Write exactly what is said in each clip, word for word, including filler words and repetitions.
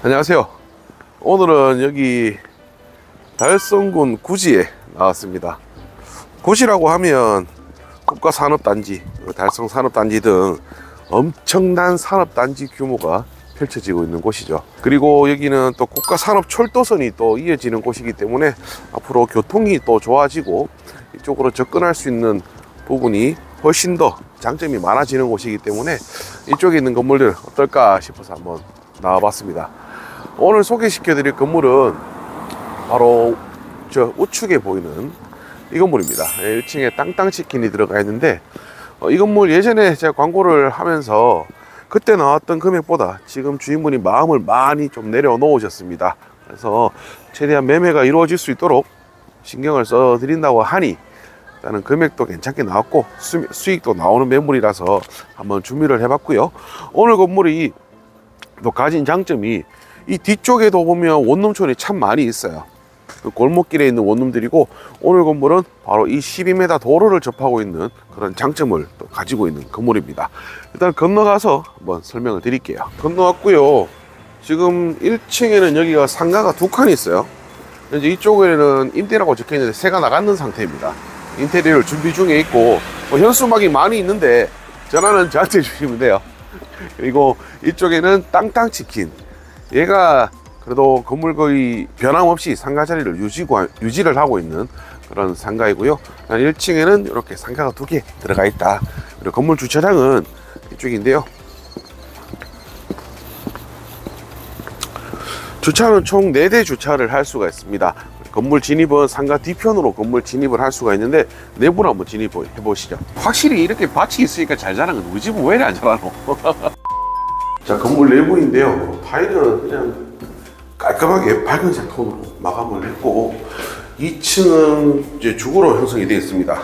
안녕하세요. 오늘은 여기 달성군 구지에 나왔습니다. 구지라고 하면 국가산업단지, 달성산업단지 등 엄청난 산업단지 규모가 펼쳐지고 있는 곳이죠. 그리고 여기는 또 국가산업철도선이 또 이어지는 곳이기 때문에 앞으로 교통이 또 좋아지고 이쪽으로 접근할 수 있는 부분이 훨씬 더 장점이 많아지는 곳이기 때문에 이쪽에 있는 건물들 어떨까 싶어서 한번 나와봤습니다. 오늘 소개시켜 드릴 건물은 바로 저 우측에 보이는 이 건물입니다. 일 층에 땅땅치킨이 들어가 있는데 어, 이 건물 예전에 제가 광고를 하면서 그때 나왔던 금액보다 지금 주인분이 마음을 많이 좀 내려놓으셨습니다. 그래서 최대한 매매가 이루어질 수 있도록 신경을 써 드린다고 하니 일단은 금액도 괜찮게 나왔고 수, 수익도 나오는 매물이라서 한번 준비를 해봤고요. 오늘 건물이 또 가진 장점이 이 뒤쪽에도 보면 원룸촌이 참 많이 있어요. 그 골목길에 있는 원룸들이고 오늘 건물은 바로 이 십이 미터 도로를 접하고 있는 그런 장점을 또 가지고 있는 건물입니다. 일단 건너가서 한번 설명을 드릴게요. 건너왔고요. 지금 일 층에는 여기가 상가가 두 칸이 있어요. 이제 이쪽에는 임대라고 적혀 있는데 새가 나가는 상태입니다. 인테리어를 준비 중에 있고 뭐 현수막이 많이 있는데 전화는 저한테 주시면 돼요. 그리고 이쪽에는 땅땅치킨, 얘가 그래도 건물 거의 변함없이 상가 자리를 유지고, 유지를 하고 있는 그런 상가이고요. 일 층에는 이렇게 상가가 두 개 들어가 있다. 그리고 건물 주차장은 이쪽인데요. 주차는 총 네 대 주차를 할 수가 있습니다. 건물 진입은 상가 뒤편으로 건물 진입을 할 수가 있는데 내부로 한번 진입해 보시죠. 확실히 이렇게 밭이 있으니까 잘 자란 건 우리 집은 왜 이래 안 자라노? 자, 건물 내부인데요. 타일은 그냥 깔끔하게 밝은색 톤으로 마감을 했고 이 층은 이제 주거로 형성이 되어 있습니다.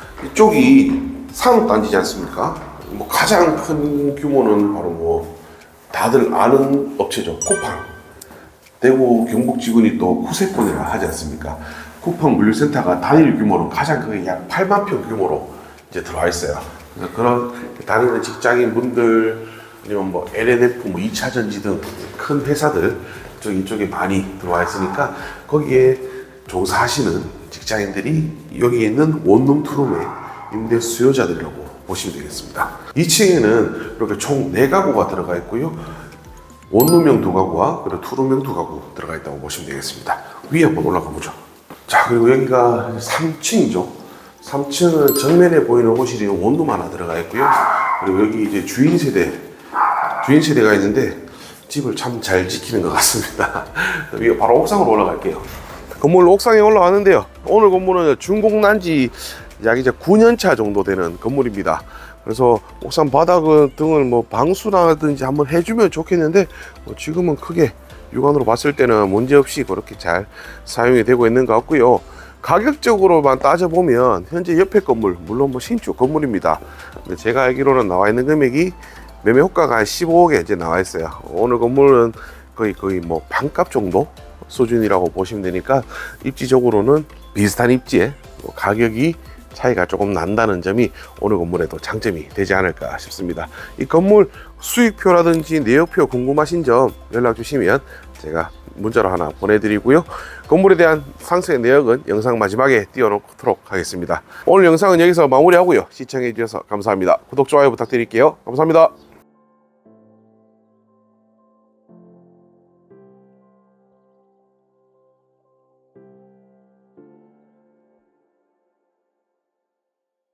이쪽이 산업단지지 않습니까? 뭐 가장 큰 규모는 바로 뭐 다들 아는 업체죠. 쿠팡. 대구 경북지군이 또 쿠세콘이라 하지 않습니까? 쿠팡 물류센터가 단일 규모로 가장 크게 약 팔만 평 규모로 이제 들어와 있어요. 그런 다니는 직장인 분들 아니면 뭐 엘엔에프, 뭐 이차전지 등 큰 회사들 쪽 이쪽에 많이 들어와 있으니까 거기에 종사하시는 직장인들이 여기 있는 원룸 투룸의 임대 수요자들이라고 보시면 되겠습니다. 이 층에는 이렇게 총 네 가구가 들어가 있고요. 원룸형 두 가구와 그리고 투룸형 두 가구 들어가 있다고 보시면 되겠습니다. 위에 한번 올라가 보죠. 자, 그리고 여기가 삼 층이죠. 삼 층은 정면에 보이는 호실이 원룸 하나 들어가 있고요. 그리고 여기 이제 주인 세대, 주인 세대가 있는데 집을 참 잘 지키는 것 같습니다. 위에 바로 옥상으로 올라갈게요. 건물 옥상에 올라가는데요. 오늘 건물은 준공난지 약 이제 구 년 차 정도 되는 건물입니다. 그래서 옥상 바닥 등을 뭐 방수라든지 한번 해주면 좋겠는데 뭐 지금은 크게 육안으로 봤을 때는 문제없이 그렇게 잘 사용이 되고 있는 것 같고요. 가격적으로만 따져보면 현재 옆에 건물, 물론 뭐 신축 건물입니다. 근데 제가 알기로는 나와 있는 금액이 매매 호가가 한 십오억에 이제 나와 있어요. 오늘 건물은 거의 거의 뭐 반값 정도 수준이라고 보시면 되니까 입지적으로는 비슷한 입지에 가격이 차이가 조금 난다는 점이 오늘 건물에도 장점이 되지 않을까 싶습니다. 이 건물 수익표라든지 내역표 궁금하신 점 연락 주시면 제가 문자로 하나 보내드리고요. 건물에 대한 상세 내역은 영상 마지막에 띄워놓도록 하겠습니다. 오늘 영상은 여기서 마무리하고요. 시청해 주셔서 감사합니다. 구독, 좋아요 부탁드릴게요. 감사합니다.